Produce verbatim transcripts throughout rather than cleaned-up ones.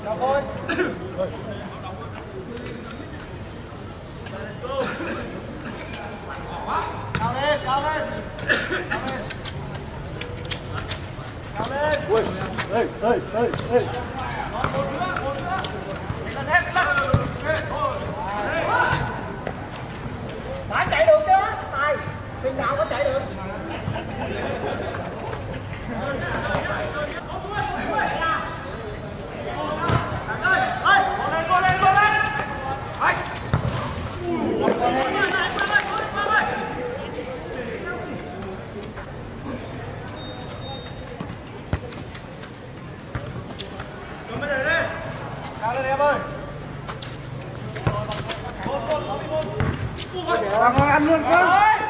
Chào Khôi. Cao lên, cao lên. Cao lên. Ui, ê, ê, ê, ê. Một nữa, một nữa. Lên hết, lên. Phải chạy được chứ, Tài. Chừng nào có chạy được. Cao lên em ơi. Bằng ơi, ăn luôn con.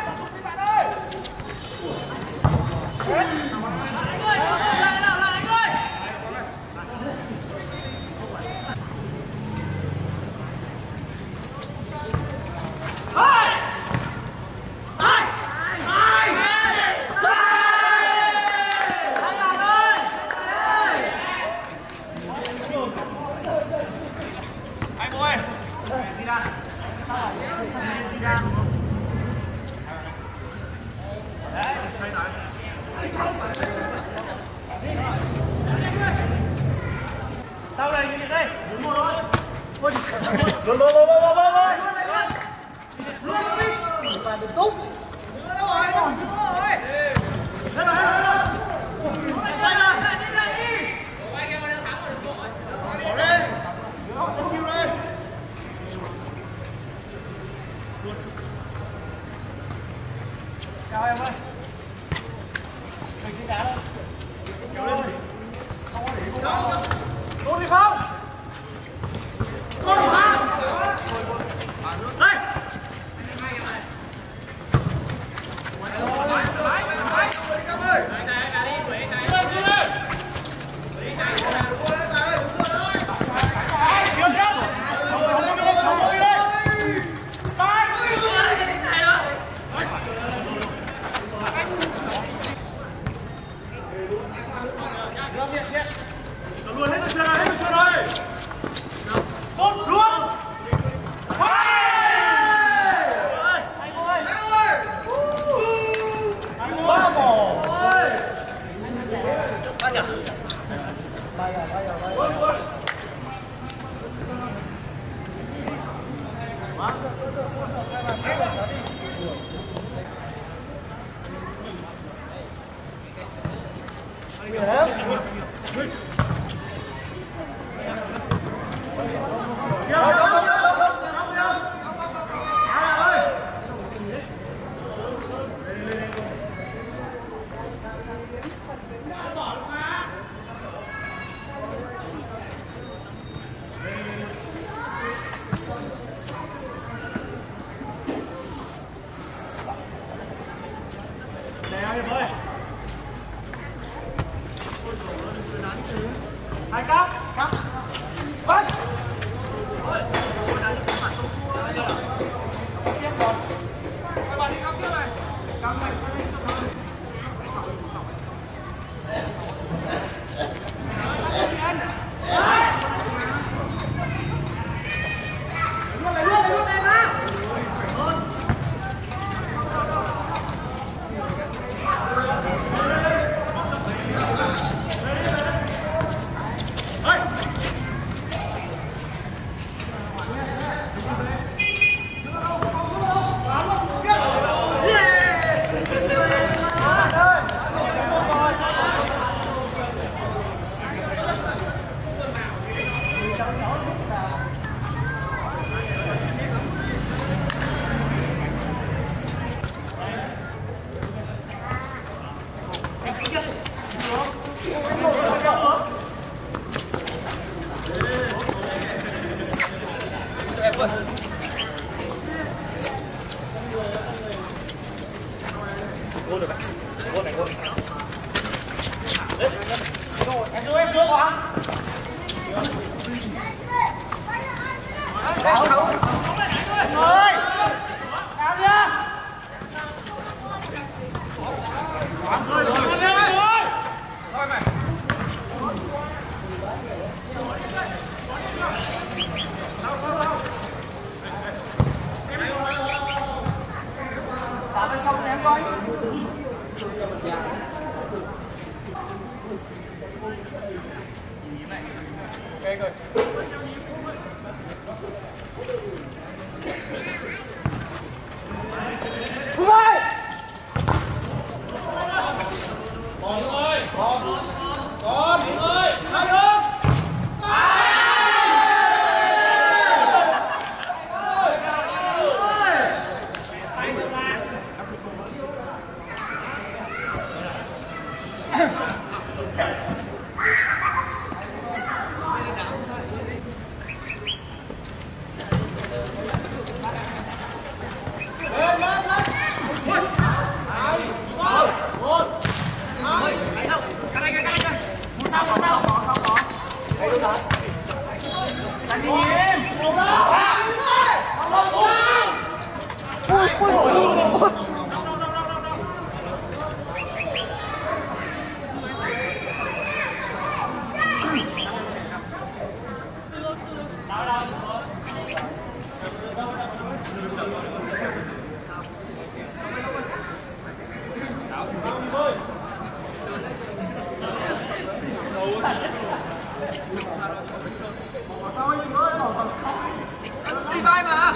Sao đây, như thế đây? Đúng rồi. Ôi, luôn luôn luôn luôn luôn luôn. Luôn đi. Mà đừng túc. Đâu rồi? Đâu rồi? Lên rồi. Quay ra. Đi ra đi. Quay kia mà đang thắng rồi được rồi. Bỏ đi. Không chịu đây. Cao em ơi. Mình đi đá đâu? Kéo lên. Không có để không có. Luôn đi không? Con đi không? Đây. Luôn hết chưa rồi, hết chưa rồi. Một luôn. Ba bò. Ba nhỉ? Ba giờ, ba giờ, ba giờ. Hai cáp, cáp, bắt. Tiếp còn. Các bạn đi cáp tiếp này. Cáp này có lên xong rồi. Luôn này, luôn này, luôn này ra. Vô được vậy. Vô này, vô này. Đấy. Rồi, em đưa em đưa quá. Cao đâu? Ơi. Cao nhá. Rồi, rồi, rồi. Thôi mày. coi. Ok rồi. Hùng ơi. Còn ơi. Còn. Còn ơi. Hai đường. Đi vai mà.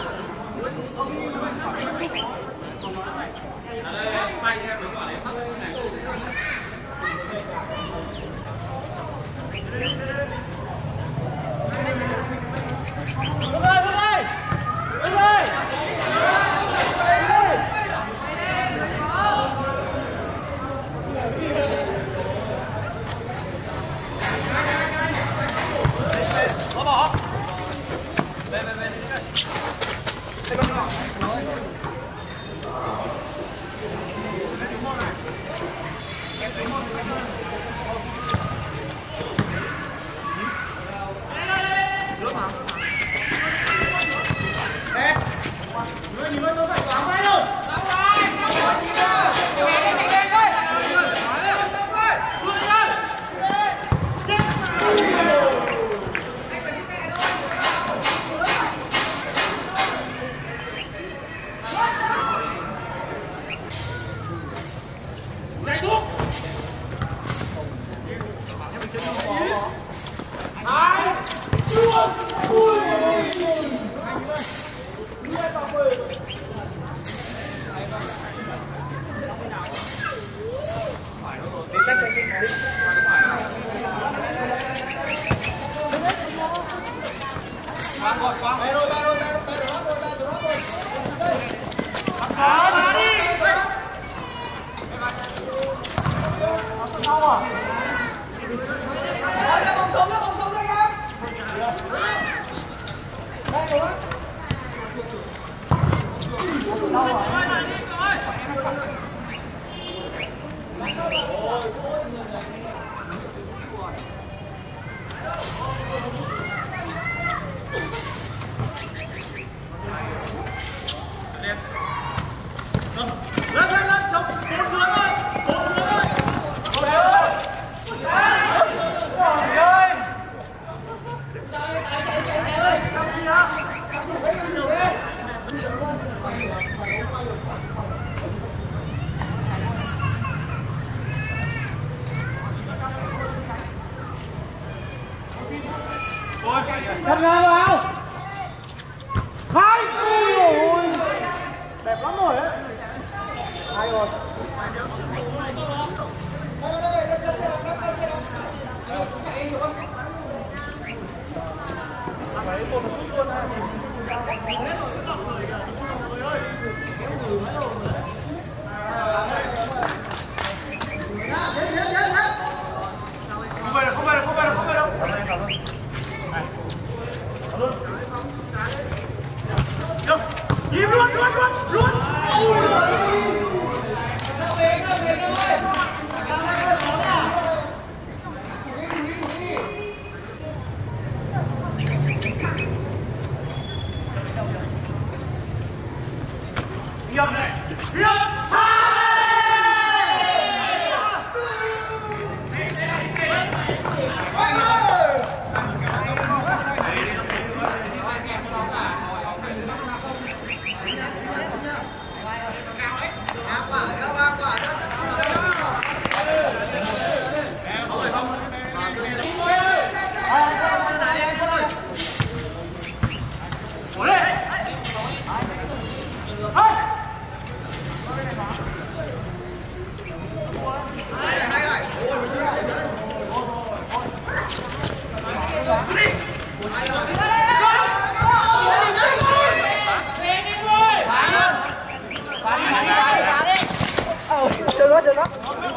Thật ra vào. Hai. Ôi. Đẹp lắm rồi đấy. Hai rồi. Phải một chút luôn ha. Không về đâu, không về đâu, không về đâu, không về đâu. Được. Im luôn, luôn, luôn, luôn. Chơi nó, chơi nó.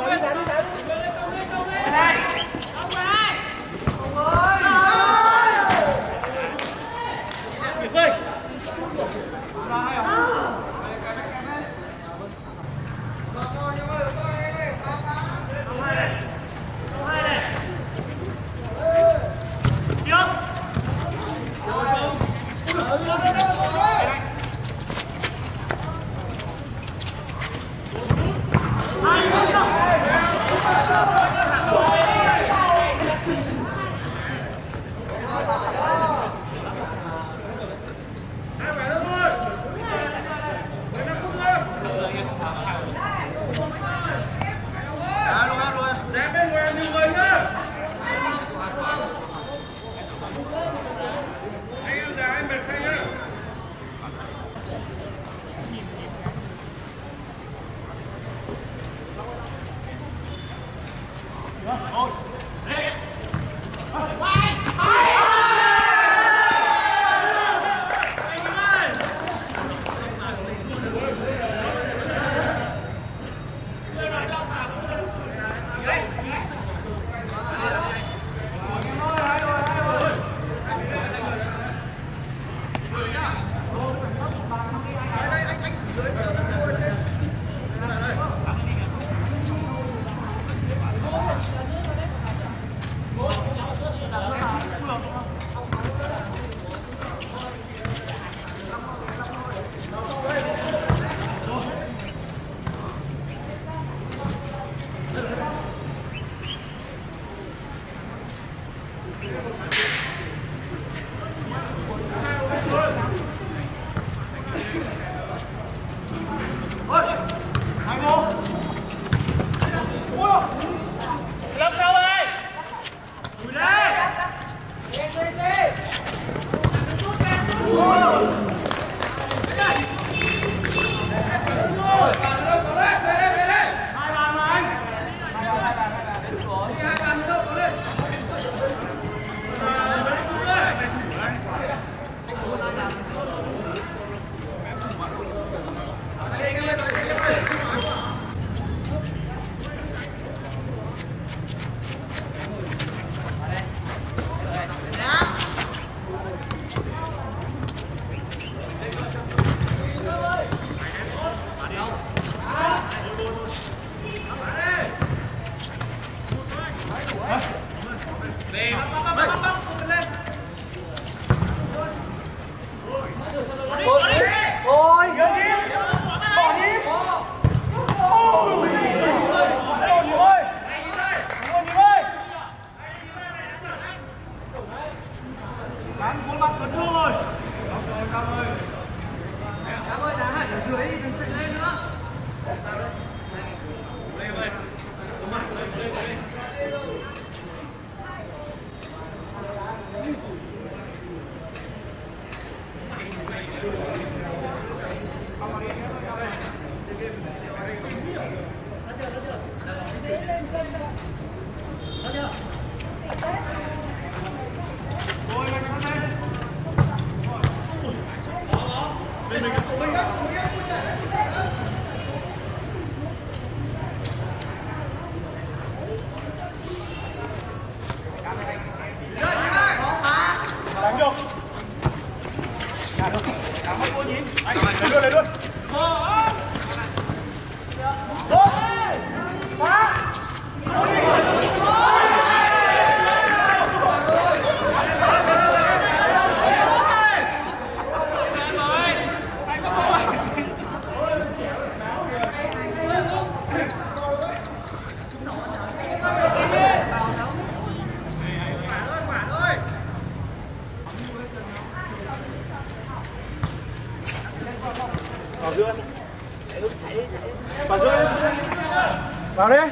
Vào đi.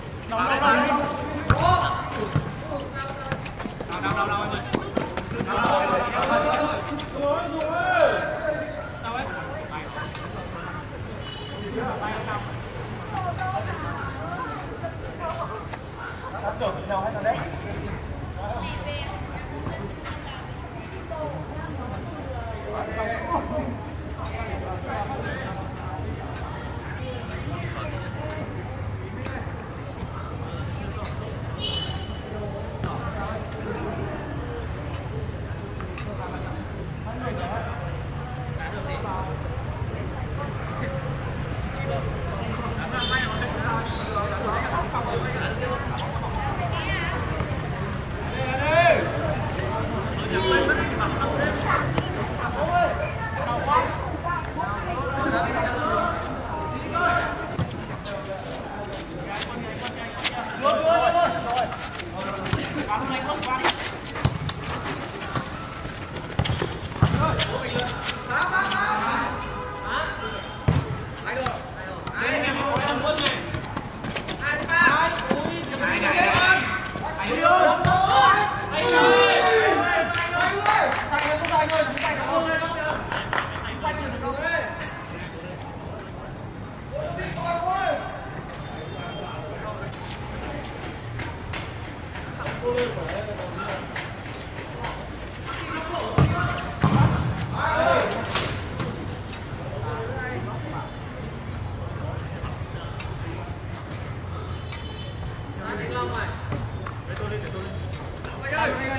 Nào nào nào nào.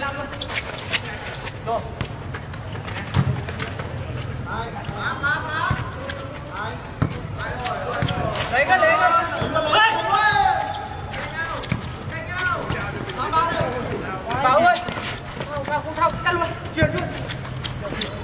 Rồi. Lấy cái lấy cái. Bảo ơi. Sao không sao cắt luôn. Chuyển luôn.